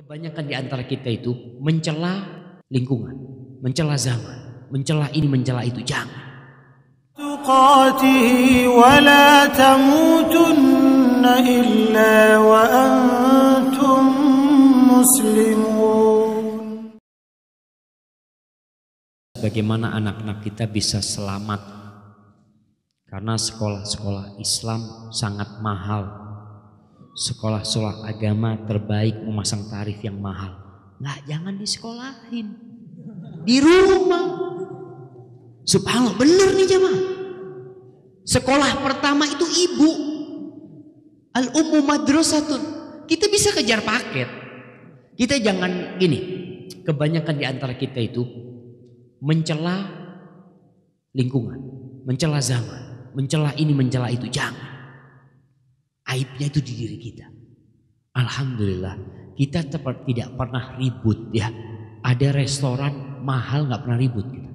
Kebanyakan di antara kita itu mencela lingkungan, mencela zaman, mencela ini, mencela itu. Jangan. تقاته ولا تموتن إلا وأنتم مسلمون. Bagaimana anak-anak kita bisa selamat karena sekolah-sekolah Islam sangat mahal. Sekolah-sekolah agama terbaik memasang tarif yang mahal. Nggak, jangan disekolahin, di rumah. Subhanallah, bener nih jemaah. Sekolah pertama itu ibu. Al-ummu madrasatun. Kita bisa kejar paket. Kita jangan gini. Kebanyakan di antara kita itu mencela lingkungan, mencela zaman, mencela ini, mencela itu. Jangan. Aibnya itu di diri kita. Alhamdulillah kita tidak pernah ribut ya. Ada restoran mahal nggak pernah ribut kita.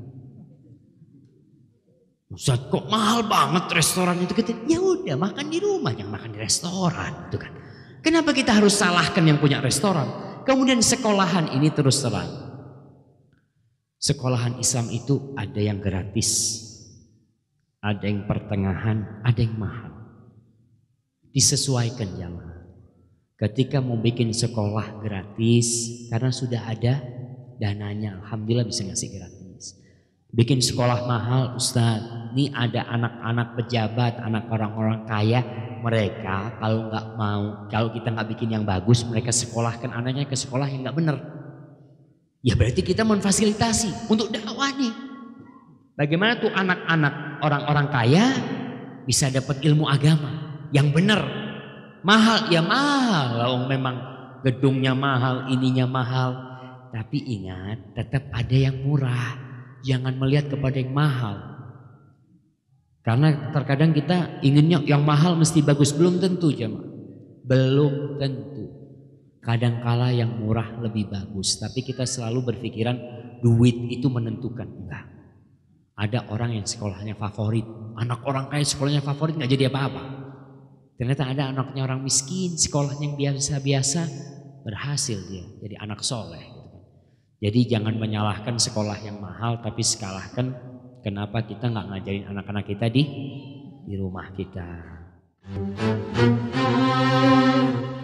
Ustaz, kok mahal banget restoran itu? Kita ya udah makan di rumah, jangan makan di restoran, gitu kan. Kenapa kita harus salahkan yang punya restoran? Kemudian sekolahan ini terus terang. Sekolahan Islam itu ada yang gratis, ada yang pertengahan, ada yang mahal. Disesuaikan jamaah. Ketika mau bikin sekolah gratis, karena sudah ada dananya, alhamdulillah bisa ngasih gratis. Bikin sekolah mahal, Ustaz, ini ada anak-anak pejabat, anak orang-orang kaya, mereka kalau kita nggak bikin yang bagus, mereka sekolahkan anaknya ke sekolah yang nggak benar. Ya berarti kita memfasilitasi untuk dakwah nih. Bagaimana tuh anak-anak orang-orang kaya bisa dapat ilmu agama yang benar. Mahal ya mahal, kalau memang gedungnya mahal, ininya mahal. Tapi ingat, tetap ada yang murah. Jangan melihat kepada yang mahal. Karena terkadang kita inginnya yang mahal mesti bagus, belum tentu jemaah. Belum tentu. Kadangkala yang murah lebih bagus, tapi kita selalu berpikiran duit itu menentukan. Enggak. Ada orang yang sekolahnya favorit, anak orang kaya sekolahnya favorit nggak jadi apa-apa. Ternyata ada anaknya orang miskin, sekolahnya yang biasa-biasa, berhasil dia jadi anak soleh. Jadi jangan menyalahkan sekolah yang mahal, tapi sekalahkan kenapa kita nggak ngajarin anak-anak kita di rumah kita.